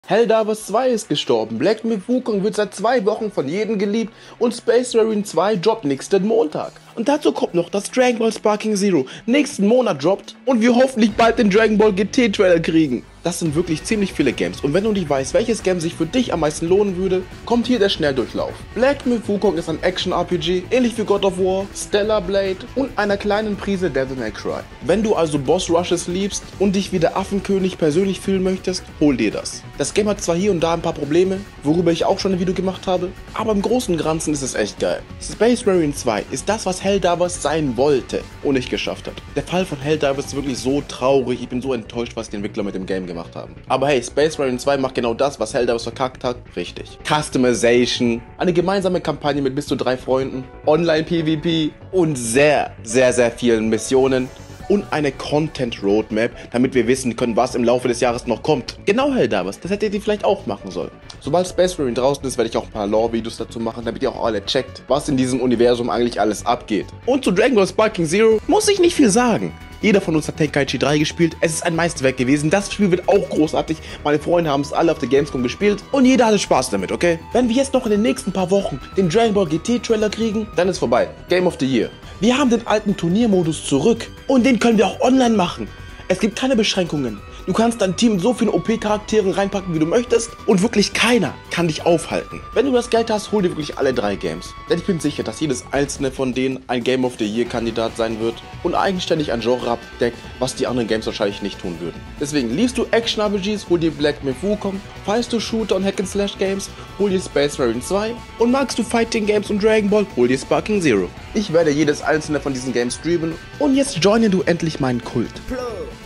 Helldivers 2 ist gestorben, Black Myth Wukong wird seit 2 Wochen von jedem geliebt und Space Marine 2 droppt nächsten Montag. Und dazu kommt noch, dass Dragon Ball Sparking Zero nächsten Monat droppt und wir hoffentlich bald den Dragon Ball GT Trailer kriegen. Das sind wirklich ziemlich viele Games und wenn du nicht weißt, welches Game sich für dich am meisten lohnen würde, kommt hier der Schnelldurchlauf. Black Myth Wukong ist ein Action-RPG, ähnlich wie God of War, Stellar Blade und einer kleinen Prise Devil May Cry. Wenn du also Boss Rushes liebst und dich wie der Affenkönig persönlich fühlen möchtest, hol dir das. Das Game hat zwar hier und da ein paar Probleme, worüber ich auch schon ein Video gemacht habe, aber im Großen und Ganzen ist es echt geil. Space Marine 2 ist das, was Helldivers sein wollte und nicht geschafft hat. Der Fall von Helldivers ist wirklich so traurig, ich bin so enttäuscht, was die Entwickler mit dem Game gemacht haben. Aber hey, Space Marine 2 macht genau das, was Helldivers verkackt hat, richtig. Customization, eine gemeinsame Kampagne mit bis zu 3 Freunden, Online-PvP und sehr vielen Missionen und eine Content-Roadmap, damit wir wissen können, was im Laufe des Jahres noch kommt. Genau Helldivers, das hättet ihr vielleicht auch machen sollen. Sobald Space Marine draußen ist, werde ich auch ein paar Lore-Videos dazu machen, damit ihr auch alle checkt, was in diesem Universum eigentlich alles abgeht. Und zu Dragon Ball Sparking Zero muss ich nicht viel sagen. Jeder von uns hat Tenkaichi 3 gespielt, es ist ein Meisterwerk gewesen, das Spiel wird auch großartig, meine Freunde haben es alle auf der Gamescom gespielt und jeder hatte Spaß damit, okay? Wenn wir jetzt noch in den nächsten paar Wochen den Dragon Ball GT Trailer kriegen, dann ist vorbei. Game of the Year. Wir haben den alten Turniermodus zurück und den können wir auch online machen. Es gibt keine Beschränkungen. Du kannst dein Team so viele OP-Charaktere reinpacken, wie du möchtest und wirklich keiner kann dich aufhalten. Wenn du das Geld hast, hol dir wirklich alle 3 Games. Denn ich bin sicher, dass jedes einzelne von denen ein Game of the Year Kandidat sein wird und eigenständig ein Genre abdeckt, was die anderen Games wahrscheinlich nicht tun würden. Deswegen, liebst du Action-RPGs, hol dir Black Myth Wukong, feierst du Shooter und Hack-and-Slash Games, hol dir Space Marine 2 und magst du Fighting Games und Dragon Ball, hol dir Sparking Zero. Ich werde jedes einzelne von diesen Games streamen und jetzt joine du endlich meinen Kult.